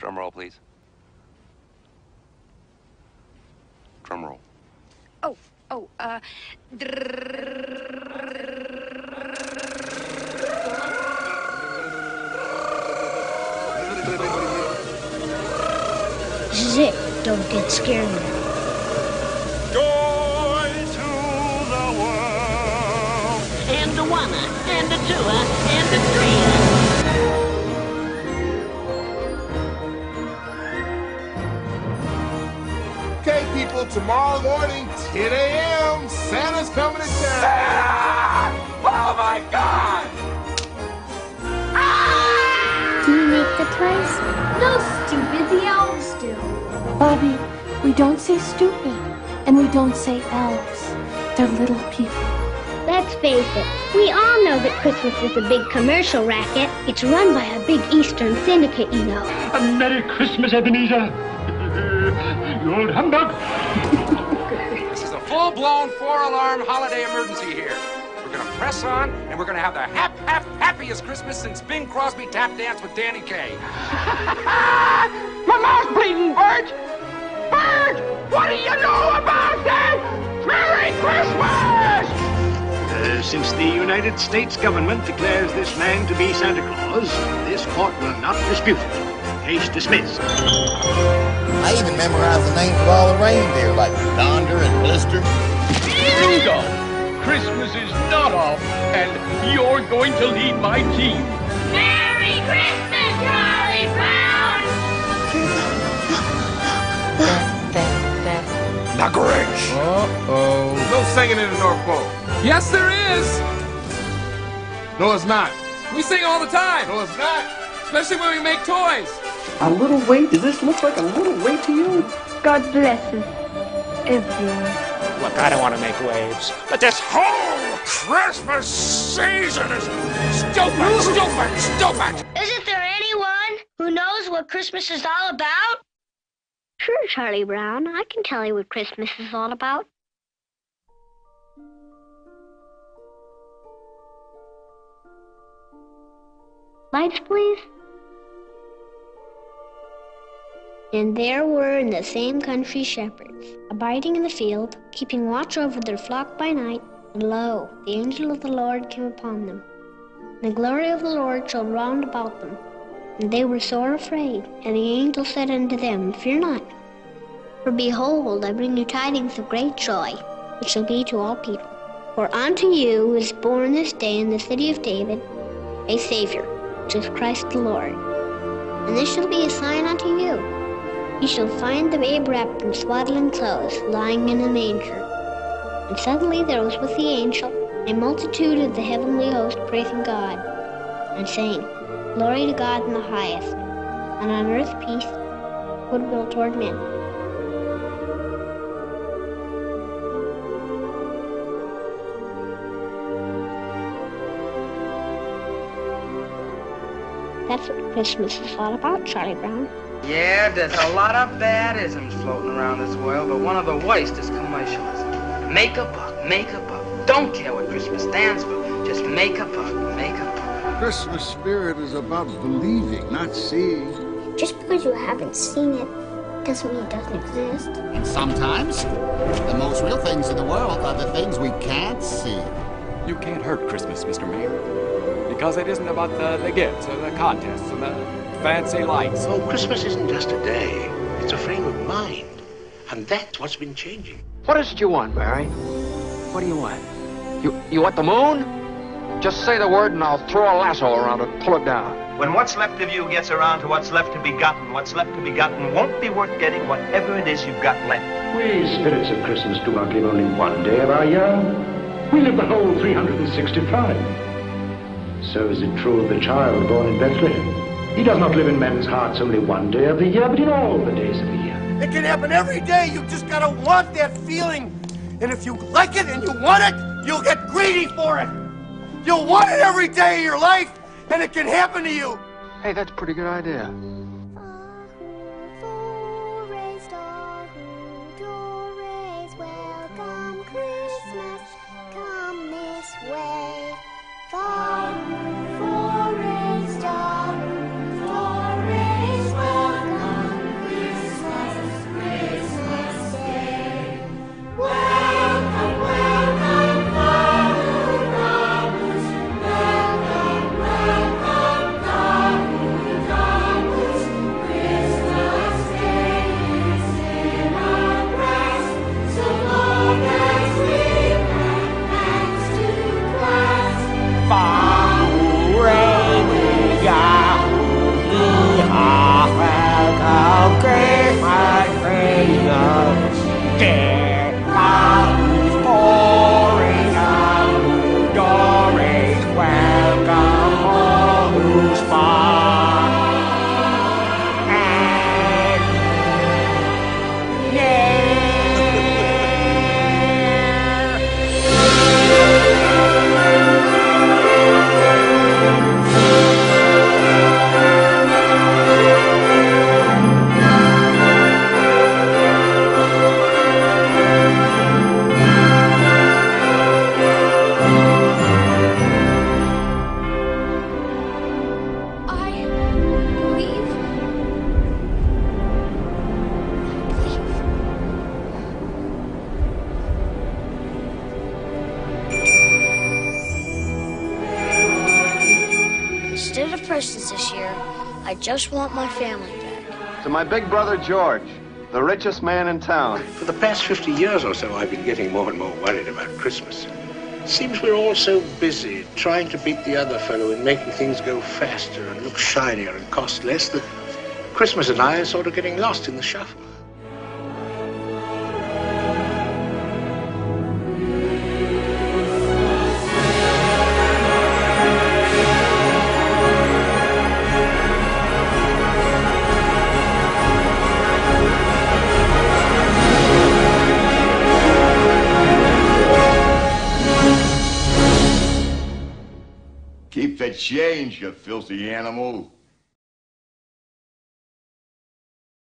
Drum roll, please. Drum roll. This is it. Don't get scared now. Joy to the world. And a one, and a two, and a three. Okay, people, tomorrow morning, 10 a.m., Santa's coming to town. Santa! Oh my God! Do you make the toys? No, stupid. The elves do. Bobby, we don't say stupid, and we don't say elves. They're little people. Let's face it, we all know that Christmas is a big commercial racket. It's run by a big Eastern syndicate, you know. A Merry Christmas, Ebenezer. You old humbug. This is a full-blown 4-alarm holiday emergency here. We're gonna press on, and we're gonna have the happiest Christmas since Bing Crosby tap danced with Danny Kaye. My mouth's bleeding, Bert! Bert! What do you know about that? Merry Christmas! Since the United States government declares this man to be Santa Claus, this court will not dispute it. Case dismissed. I even memorized the names of all the reindeer, like Donder and Blister. Rudolph, Christmas is not off, and you're going to lead my team. Merry Christmas, Charlie Brown! The Grinch! Uh-oh. No singing in the North Pole. Yes, there is! No, it's not. We sing all the time! No, it's not. Especially when we make toys! A little weight? Does this look like a little weight to you? God bless us, everyone. Look, I don't want to make waves, but this whole Christmas season is stupid! Isn't there anyone who knows what Christmas is all about? Sure, Charlie Brown. I can tell you what Christmas is all about. Lights, please. And there were in the same country shepherds, abiding in the field, keeping watch over their flock by night. And lo, the angel of the Lord came upon them. And the glory of the Lord shone round about them. And they were sore afraid. And the angel said unto them, Fear not, for behold, I bring you tidings of great joy, which shall be to all people. For unto you is born this day in the city of David a Savior, which is Christ the Lord. And this shall be a sign unto you. You shall find the babe wrapped in swaddling clothes, lying in a manger. And suddenly there was with the angel a multitude of the heavenly host praising God, and saying, Glory to God in the highest, and on earth peace, goodwill toward men. That's what Christmas is all about, Charlie Brown. Yeah, there's a lot of bad isms floating around this world, but one of the worst is commercials. Make a buck, make a buck. Don't care what Christmas stands for. Just make a buck, make a buck. Christmas spirit is about believing, not seeing. Just because you haven't seen it doesn't mean it doesn't exist. And sometimes, the most real things in the world are the things we can't see. You can't hurt Christmas, Mr. Mayor. Because it isn't about the gifts or the contests and the fancy lights. Oh, Christmas isn't just a day. It's a frame of mind. And that's what's been changing. What is it you want, Barry? What do you want? You want the moon? Just say the word and I'll throw a lasso around it and pull it down. When what's left of you gets around to what's left to be gotten, what's left to be gotten won't be worth getting whatever it is you've got left. We spirits of Christmas do not live only one day of our year. We live the whole 365. So is it true of the child born in Bethlehem. He does not live in men's hearts only one day of the year, but in all the days of the year. It can happen every day. You just gotta want that feeling. And if you like it and you want it, you'll get greedy for it. You'll want it every day of your life, and it can happen to you. Hey, that's a pretty good idea. Welcome Christmas, come this way. Far, forest star, welcome. Instead of presents this year, I just want my family back. To my big brother George, the richest man in town. For the past 50 years or so, I've been getting more and more worried about Christmas. It seems we're all so busy trying to beat the other fellow in making things go faster and look shinier and cost less that Christmas and I are sort of getting lost in the shuffle. Keep the change, you filthy animal.